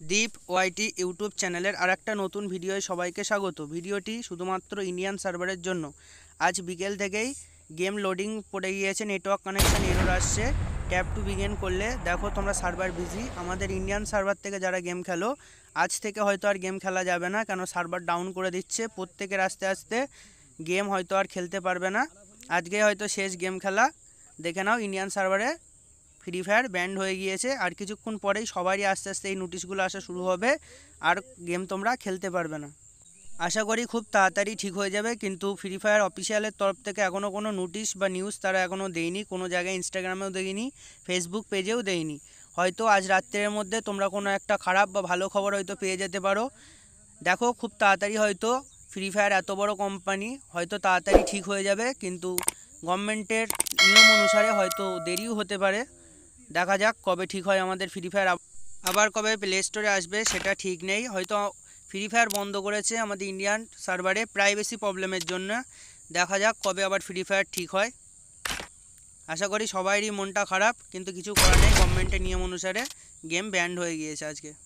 দীপ ওয়াইটি YouTube চ্যানেলের আরেকটা নতুন ভিডিওয় সবাইকে স্বাগত। ভিডিওটি শুধুমাত্র ইন্ডিয়ান সার্ভারের জন্য। আজ বিকেল থেকেই গেম লোডিং পড়ে গিয়েছে, নেটওয়ার্ক কানেকশান এরর আসছে। ট্যাপ টু বিগিন করলে দেখো তোমরা সার্ভার বিজি। আমাদের ইন্ডিয়ান সার্ভার থেকে যারা গেম খেলো, আজ থেকে হয়তো আর গেম খেলা যাবে না, কেন সার্ভার ডাউন করে দিচ্ছে। প্রত্যেকের আস্তে আস্তে গেম হয়তো আর খেলতে পারবে না। আজকে হয়তো শেষ গেম খেলা। দেখে নাও, ইন্ডিয়ান সার্ভারে ফ্রি ফায়ার ব্যান্ড হয়ে গিয়েছে। আর কিছুক্ষণ পরেই সবারই আস্তে আস্তে এই নোটিশগুলো আসা শুরু হবে, আর গেম তোমরা খেলতে পারবে না। আশা করি খুব তাড়াতাড়ি ঠিক হয়ে যাবে, কিন্তু ফ্রি ফায়ার অফিসিয়ালের তরফ থেকে এখনও কোনো নোটিশ বা নিউজ তারা এখনও দেয়নি। কোনো জায়গায় ইনস্টাগ্রামেও দেয়নি, ফেসবুক পেজেও দেয়নি। হয়তো আজ রাত্রের মধ্যে তোমরা কোনো একটা খারাপ বা ভালো খবর হয়তো পেয়ে যেতে পারো। দেখো, খুব তাড়াতাড়ি হয়তো ফ্রি ফায়ার এত বড় কোম্পানি হয়তো তাড়াতাড়ি ঠিক হয়ে যাবে, কিন্তু গভর্নমেন্টের নিয়ম অনুসারে হয়তো দেরিও হতে পারে। দেখা যাক কবে ঠিক হয় আমাদের ফ্রি ফায়ার। আবার কবে প্লে স্টোরে আসবে সেটা ঠিক নেই। হয়তো ফ্রি ফায়ার বন্ধ করেছে আমাদের ইন্ডিয়ান সার্ভারে প্রাইভেসি প্রবলেমের জন্য। দেখা যাক কবে আবার ফ্রি ফায়ার ঠিক হয়। আশা করি সবারই মনটা খারাপ, কিন্তু কিছু করার নেই, গভর্নমেন্টের নিয়ম অনুসারে গেম ব্যান্ড হয়ে গিয়েছে আজকে।